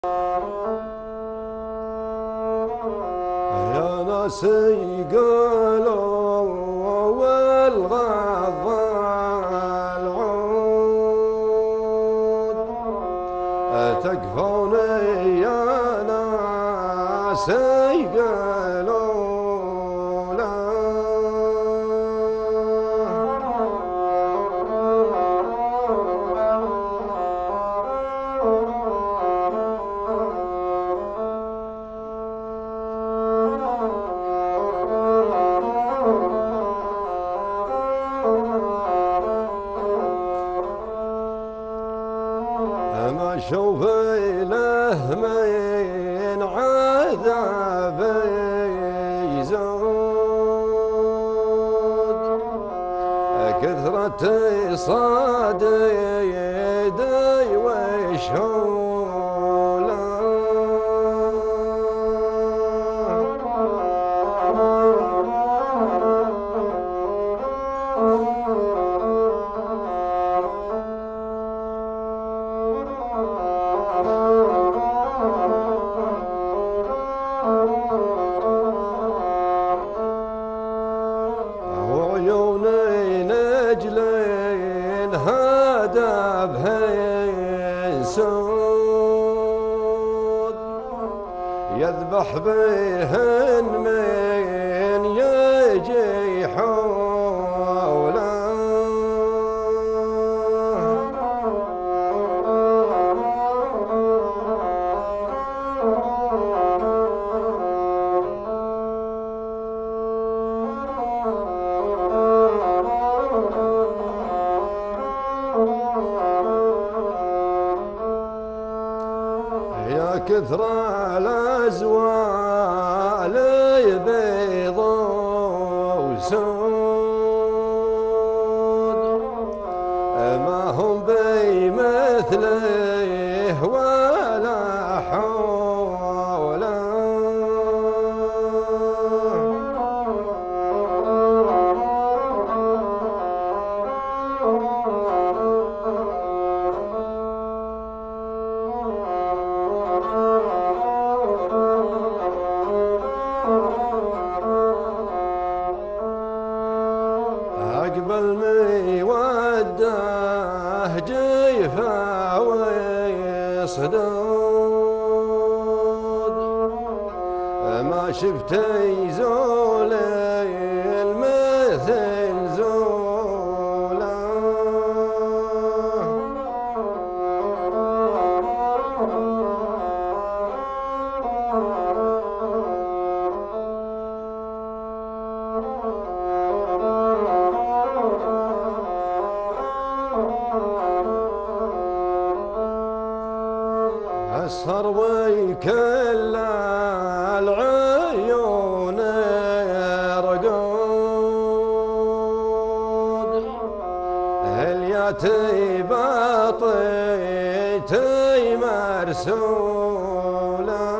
يا ناس قالوا والغض العود تكفوني يا ناس قالوا لا ما اشوف له من عذاب يزود كثرة صديدي وشوله وعيوني نجلين هدفهن سود يذبح بهن من يجي حوله يا كثر الأزوال بيض وسود ما هم بمثله ولا حوله أقبل مودة جيفة وصدود ما شفت يزول المثل زوله أسهر وكل العيون رقود الياتي باطيتي مرسوله